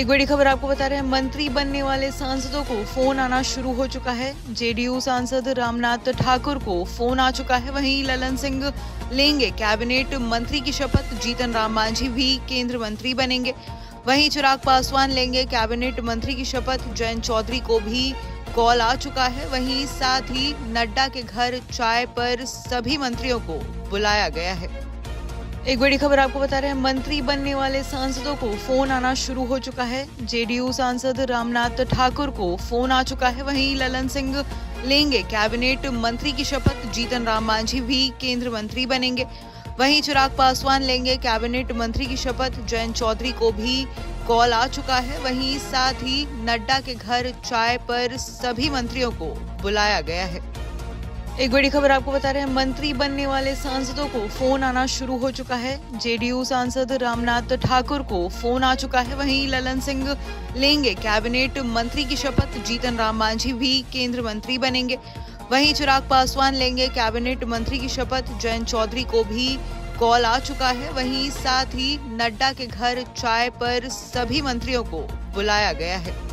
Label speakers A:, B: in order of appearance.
A: एक बड़ी खबर आपको बता रहे हैं, मंत्री बनने वाले सांसदों को फोन आना शुरू हो चुका है। जेडीयू सांसद रामनाथ ठाकुर को फोन आ चुका है। वहीं ललन सिंह लेंगे कैबिनेट मंत्री की शपथ। जीतन राम मांझी भी केंद्र मंत्री बनेंगे। वहीं चिराग पासवान लेंगे कैबिनेट मंत्री की शपथ। जयंत चौधरी को भी कॉल आ चुका है। वहीं साथ ही नड्डा के घर चाय पर सभी मंत्रियों को बुलाया गया है। एक बड़ी खबर आपको बता रहे हैं, मंत्री बनने वाले सांसदों को फोन आना शुरू हो चुका है। जेडीयू सांसद रामनाथ ठाकुर को फोन आ चुका है। वहीं ललन सिंह लेंगे कैबिनेट मंत्री की शपथ। जीतन राम मांझी भी केंद्र मंत्री बनेंगे। वहीं चिराग पासवान लेंगे कैबिनेट मंत्री की शपथ। जयंत चौधरी को भी कॉल आ चुका है। वहीं साथ ही नड्डा के घर चाय पर सभी मंत्रियों को बुलाया गया है। एक बड़ी खबर आपको बता रहे हैं, मंत्री बनने वाले सांसदों को फोन आना शुरू हो चुका है। जेडीयू सांसद रामनाथ ठाकुर को फोन आ चुका है। वहीं ललन सिंह लेंगे कैबिनेट मंत्री की शपथ। जीतन राम मांझी भी केंद्र मंत्री बनेंगे। वहीं चिराग पासवान लेंगे कैबिनेट मंत्री की शपथ। जयंत चौधरी को भी कॉल आ चुका है। वहीं साथ ही नड्डा के घर चाय पर सभी मंत्रियों को बुलाया गया है।